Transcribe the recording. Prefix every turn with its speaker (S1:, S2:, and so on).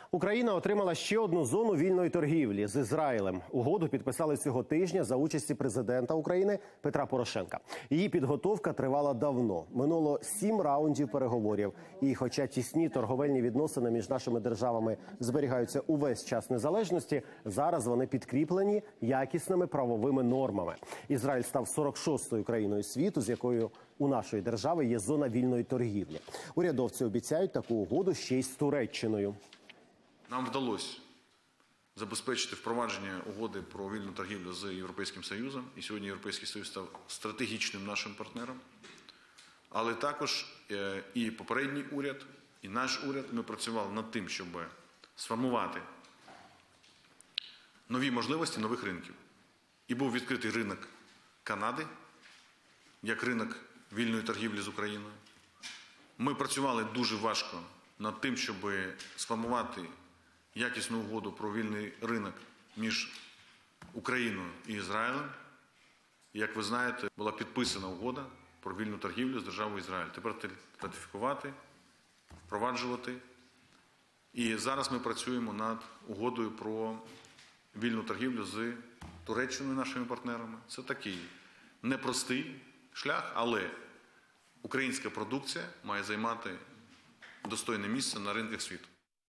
S1: Україна отримала ще одну зону вільної торгівлі з Ізраїлем. Угоду підписали цього тижня за участі президента України Петра Порошенка. Її підготовка тривала давно. Минуло 7 раундів переговорів. І хоча тісні торговельні відносини між нашими державами зберігаються увесь час незалежності, зараз вони підкріплені якісними правовими нормами. Ізраїль став 46-ю країною світу, з якою у нашої держави є зона вільної торгівлі. Урядовці обіцяють таку угоду ще й з Туреччиною.
S2: Нам вдалося забезпечити впровадження угоди про вільну торгівлю з Європейським Союзом. І сьогодні Європейський Союз став стратегічним нашим партнером. Але також і попередній уряд, і наш уряд, ми працювали над тим, щоб сформувати нові можливості нових ринків. І був відкритий ринок Канади, як ринок вільної торгівлі з Україною. Ми працювали дуже важко над тим, щоб сформувати якісну угоду про вільний ринок між Україною і Ізраїлем. Як ви знаєте, була підписана угода про вільну торгівлю з державою Ізраїль. Тепер ратифікувати, впроваджувати. І зараз ми працюємо над угодою про вільну торгівлю з Туреччиною, нашими партнерами. Це такий непростий шлях, але українська продукція має займати достойне місце на ринках світу.